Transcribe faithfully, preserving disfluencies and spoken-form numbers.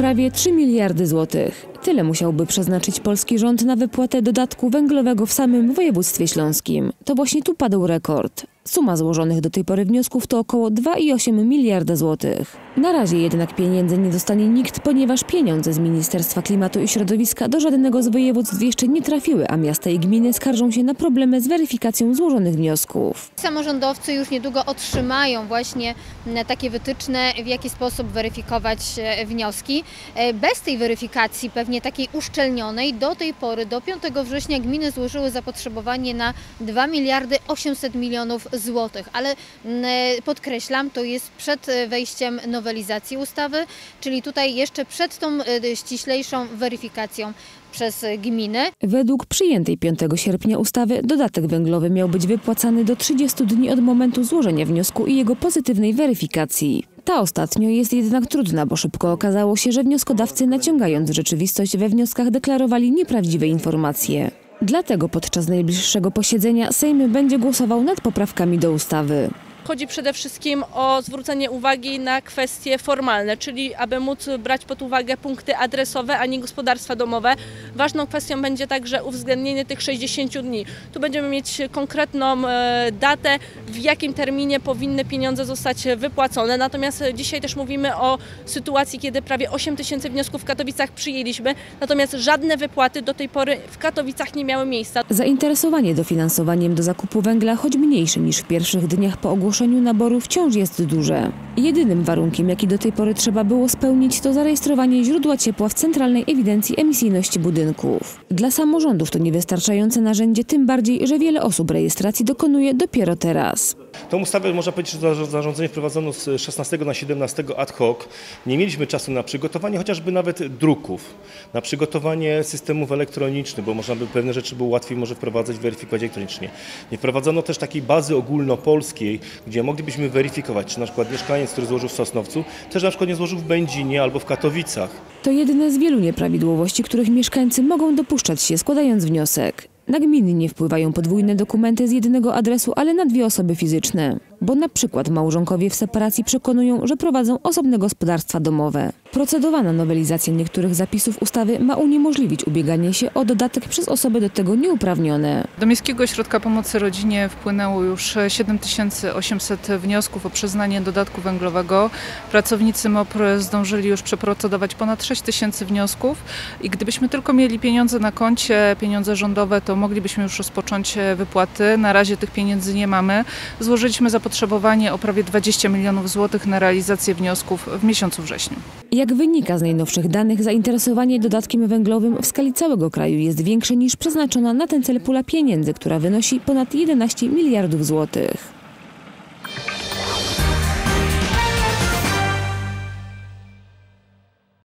prawie trzy miliardy złotych. Tyle musiałby przeznaczyć polski rząd na wypłatę dodatku węglowego w samym województwie śląskim. To właśnie tu padł rekord. Suma złożonych do tej pory wniosków to około dwa i osiem miliarda złotych. Na razie jednak pieniędzy nie dostanie nikt, ponieważ pieniądze z Ministerstwa Klimatu i Środowiska do żadnego z województw jeszcze nie trafiły, a miasta i gminy skarżą się na problemy z weryfikacją złożonych wniosków. Samorządowcy już niedługo otrzymają właśnie takie wytyczne, w jaki sposób weryfikować wnioski. Bez tej weryfikacji, pewnie takiej uszczelnionej, do tej pory, do piątego września gminy złożyły zapotrzebowanie na dwa miliardy osiemset milionów złotych, ale podkreślam, to jest przed wejściem nowelizacji ustawy, czyli tutaj jeszcze przed tą ściślejszą weryfikacją przez gminy. Według przyjętej piątego sierpnia ustawy dodatek węglowy miał być wypłacany do trzydziestu dni od momentu złożenia wniosku i jego pozytywnej weryfikacji. Ta ostatnio jest jednak trudna, bo szybko okazało się, że wnioskodawcy, naciągając rzeczywistość, we wnioskach deklarowali nieprawdziwe informacje. Dlatego podczas najbliższego posiedzenia Sejm będzie głosował nad poprawkami do ustawy. Chodzi przede wszystkim o zwrócenie uwagi na kwestie formalne, czyli aby móc brać pod uwagę punkty adresowe, a nie gospodarstwa domowe. Ważną kwestią będzie także uwzględnienie tych sześćdziesięciu dni. Tu będziemy mieć konkretną datę, w jakim terminie powinny pieniądze zostać wypłacone. Natomiast dzisiaj też mówimy o sytuacji, kiedy prawie osiem tysięcy wniosków w Katowicach przyjęliśmy, natomiast żadne wypłaty do tej pory w Katowicach nie miały miejsca. Zainteresowanie dofinansowaniem do zakupu węgla, choć mniejsze niż w pierwszych dniach po ogłoszeniu naboru, wciąż jest duże. Jedynym warunkiem, jaki do tej pory trzeba było spełnić, to zarejestrowanie źródła ciepła w Centralnej Ewidencji Emisyjności Budynków. Dla samorządów to niewystarczające narzędzie, tym bardziej, że wiele osób rejestracji dokonuje dopiero teraz. Tą ustawę, można powiedzieć, że zarządzenie wprowadzono z szesnastego na siedemnastego ad hoc. Nie mieliśmy czasu na przygotowanie chociażby nawet druków, na przygotowanie systemów elektronicznych, bo można by pewne rzeczy było łatwiej może wprowadzać, weryfikować elektronicznie. Nie wprowadzono też takiej bazy ogólnopolskiej, gdzie moglibyśmy weryfikować, czy na przykład mieszkaniec, który złożył w Sosnowcu, też na przykład nie złożył w Będzinie albo w Katowicach. To jedne z wielu nieprawidłowości, których mieszkańcy mogą dopuszczać się, składając wniosek. Na gminy nie wpływają podwójne dokumenty z jednego adresu, ale na dwie osoby fizyczne. Bo na przykład małżonkowie w separacji przekonują, że prowadzą osobne gospodarstwa domowe. Procedowana nowelizacja niektórych zapisów ustawy ma uniemożliwić ubieganie się o dodatek przez osoby do tego nieuprawnione. Do Miejskiego Ośrodka Pomocy Rodzinie wpłynęło już siedem tysięcy osiemset wniosków o przyznanie dodatku węglowego. Pracownicy M O P R zdążyli już przeprocedować ponad sześć tysięcy wniosków i gdybyśmy tylko mieli pieniądze na koncie, pieniądze rządowe, to moglibyśmy już rozpocząć wypłaty. Na razie tych pieniędzy nie mamy. Złożyliśmy zapotrzebowanie o prawie dwadzieścia milionów złotych na realizację wniosków w miesiącu wrześniu. Jak wynika z najnowszych danych, zainteresowanie dodatkiem węglowym w skali całego kraju jest większe niż przeznaczona na ten cel pula pieniędzy, która wynosi ponad jedenaście miliardów złotych.